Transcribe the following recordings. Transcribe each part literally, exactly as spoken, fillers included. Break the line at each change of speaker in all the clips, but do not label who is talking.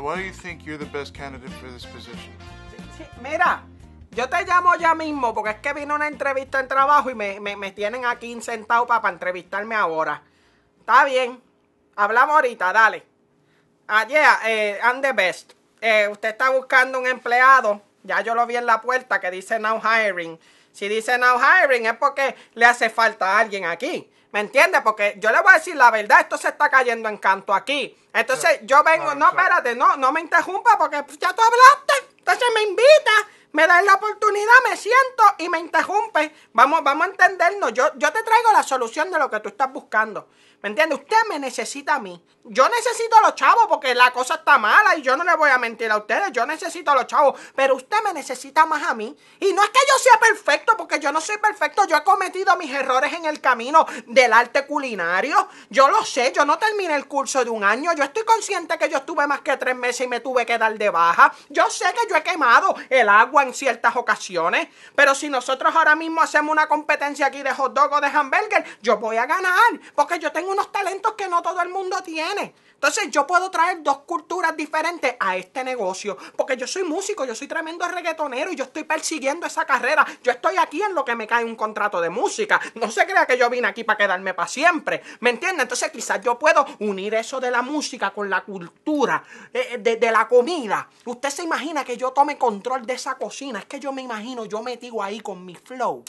So why do you think you're the best candidate for this position?
Sí, mira, yo te llamo ya mismo porque es que vino una entrevista en trabajo y me, me, me tienen aquí sentado para, para entrevistarme ahora. Está bien, hablamos ahorita, dale. Ah, yeah, eh, I'm the best. Eh, usted está buscando un empleado, ya yo lo vi en la puerta que dice now hiring. Si dice now hiring es porque le hace falta a alguien aquí. ¿Me entiendes? Porque yo le voy a decir la verdad, esto se está cayendo en canto aquí. Entonces
Claro,
yo vengo,
claro,
no,
claro.
espérate, no, no me interrumpa porque pues, ya tú hablaste. Entonces me invita, me das la oportunidad, me siento y me interrumpe. Vamos, vamos a entendernos. Yo, yo te traigo la solución de lo que tú estás buscando. ¿Me entiendes? Usted me necesita a mí. Yo necesito a los chavos porque la cosa está mala y yo no le voy a mentir a ustedes. Yo necesito a los chavos, pero usted me necesita más a mí. Y no es que yo sea perfecto, porque yo no soy perfecto. Yo he cometido mis errores en el camino del arte culinario. Yo lo sé, yo no terminé el curso de un año. Yo estoy consciente que yo estuve más que tres meses y me tuve que dar de baja. Yo sé que yo he quemado el agua en ciertas ocasiones. Pero si nosotros ahora mismo hacemos una competencia aquí de hot dog o de hamburger, yo voy a ganar porque yo tengo unos talentos que no todo el mundo tiene. Entonces yo puedo traer dos culturas diferentes a este negocio, porque yo soy músico, yo soy tremendo reggaetonero y yo estoy persiguiendo esa carrera. Yo estoy aquí en lo que me cae un contrato de música. No se crea que yo vine aquí para quedarme para siempre, ¿me entiende? Entonces quizás yo puedo unir eso de la música con la cultura, eh, de, de la comida. Usted se imagina que yo tome control de esa cocina. Es que yo me imagino yo metido ahí con mi flow.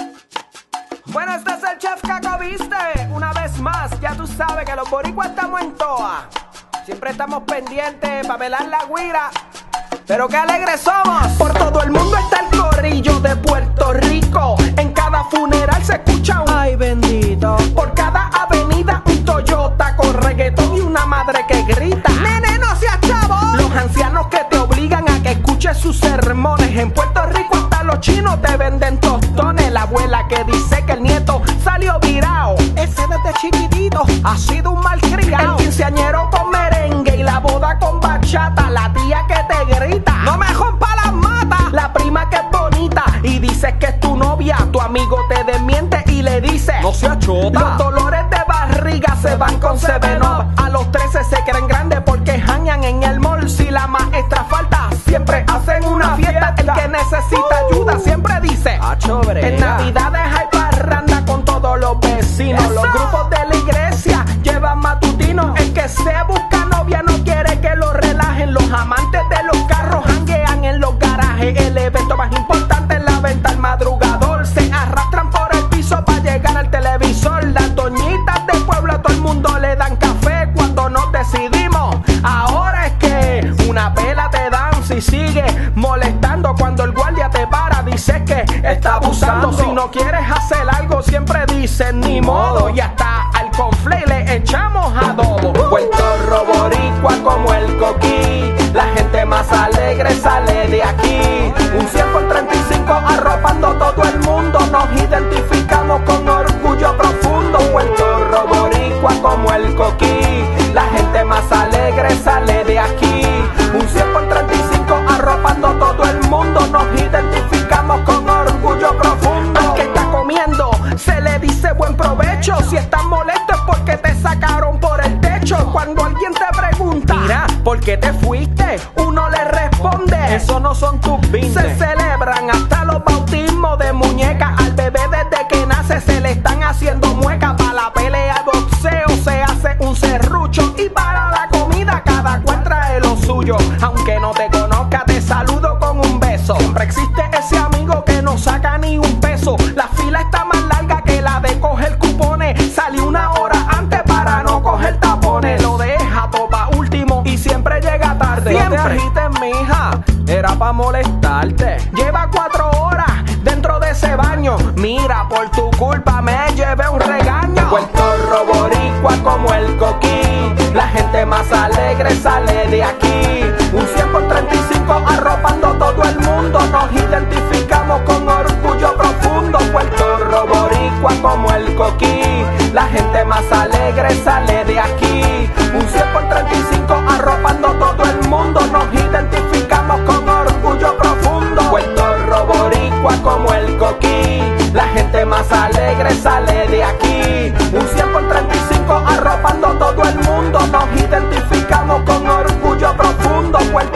Bueno, este es el Chef Caco, ¿viste? Una vez más, ya tú sabes que los boricuas estamos en toa. Siempre estamos pendientes para pelar la guira. Pero qué alegres somos. Por todo el mundo está el corillo de Puerto Rico. En cada funeral se escucha un ay bendito. Por cada avenida un Toyota con reggaetón y una madre que grita nene, no seas chavo. Los ancianos que te obligan a que escuches sus sermones. En Puerto Rico hasta los chinos te venden tostones. La abuela que dice que el nieto salió virao. Ese desde chiquitito ha sido un malcriado. El quinceañero con merengue y la boda con bachata. La tía que te grita no me rompa las matas. La prima que es bonita y dices que es tu novia. Tu amigo te desmiente y le dice no seas chota. Los dolores de barriga se van con Seven Up. A los trece se creen grandes porque jañan en el mall. Si la maestra falta siempre hacen una fiesta. El que necesita ayuda siempre dice en Navidades hay parranda con todos los vecinos. Eso. Los grupos de la iglesia llevan matutinos. El que se busca novia no quiere que lo relajen. Los amantes de los carros janguean en los garajes. El evento más importante es la venta al madrugador. Se arrastran por el piso para llegar al televisor. Las doñitas del pueblo a todo el mundo le dan café cuando nos decidimos. Ahora es que una pela te dan si sigues molestando. Cuando el guardia te para dices que está abusando. Si no quieres hacer algo siempre dicen ni modo. Y hasta al conflé le echamos adobo. Puerto Rico boricua como el coquí. La gente más alegre sale de aquí. Un cien por treinta y cinco arropando todo el mundo. Nos identificamos con orgullo profundo. Puerto Rico boricua como el coquí. La gente más alegre sale de aquí. Un cien por treinta y cinco arropando todo el mundo. Nos identificamos con orgullo profundo. Al que está comiendo se le dice buen provecho. Si estás molesto es porque te sacaron por el techo. Cuando alguien te pregunta mira, ¿por qué te fuiste? Uno le responde eso no son tus bines. Se celebran hasta los bautismos de muñeca. Al bebé desde que nace se le están haciendo muecas. Para la pelea de boxeo se hace un serrucho. Y para la comida cada cual trae lo suyo. Aunque no te conozca te saludo con un beso. Siempre existe ese amigo que no saca ni un peso. La fila está más larga que la de coger cupones. Salí una hora antes para no coger tapones. Lo deja todo pa' último y siempre llega tarde. Siempre. No te agites, mija, era pa' molestarte. Lleva cuatro horas dentro de ese baño. Mira, por tu culpa me llevé un regaño. Puerto Rico boricua como el coquí. La gente más alegre sale de aquí. Un cien por treinta y cinco arropando todo el mundo. Nos identificamos con orgullo profundo. Puerto Rico boricua como el coquí. La gente más alegre sale de aquí. Un cien por treinta y cinco arropando todo el mundo. Nos identificamos con orgullo profundo. Puerto Rico boricua como el coquí. La gente más alegre sale de aquí. Un cien por treinta y cinco arropando todo el mundo. Nos identificamos con orgullo profundo. Puerto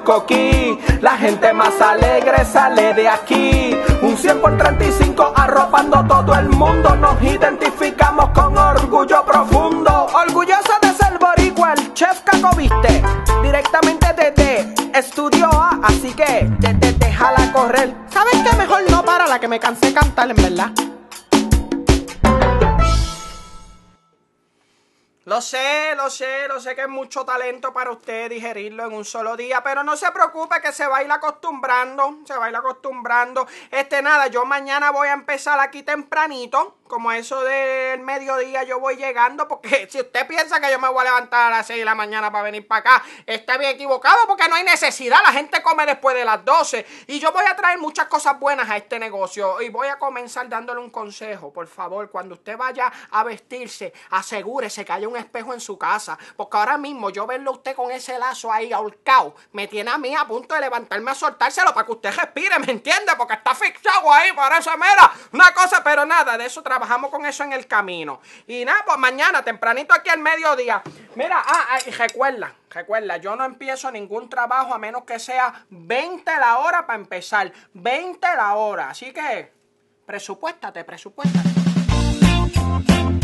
el coquí. La gente más alegre sale de aquí. Un cien por treinta y cinco arropando todo el mundo. Nos identificamos con orgullo profundo.
Orgulloso de ser boricua, el chef Caco Viste, directamente desde Estudio A, así que de, de, déjala correr. ¿Sabes qué? Mejor no, para la que me cansé de cantar, en verdad. Lo sé, lo sé, lo sé que es mucho talento para usted digerirlo en un solo día, pero no se preocupe que se va a ir acostumbrando, se va a ir acostumbrando. Este, nada, yo mañana voy a empezar aquí tempranito, como eso del mediodía yo voy llegando, porque si usted piensa que yo me voy a levantar a las seis de la mañana para venir para acá, está bien equivocado, porque no hay necesidad, la gente come después de las doce, y yo voy a traer muchas cosas buenas a este negocio, y voy a comenzar dándole un consejo. Por favor, cuando usted vaya a vestirse, asegúrese que haya un espejo en su casa, porque ahora mismo yo verlo a usted con ese lazo ahí ahorcado, me tiene a mí a punto de levantarme a soltárselo para que usted respire, ¿me entiende? Porque está asfixiado ahí, por eso, mira, una cosa, pero nada, de eso trabajamos con eso en el camino. Y nada, pues mañana, tempranito aquí al mediodía. Mira, ah, ah, y recuerda, recuerda, yo no empiezo ningún trabajo a menos que sea veinte la hora para empezar, veinte la hora, así que presupuéstate, presupuéstate.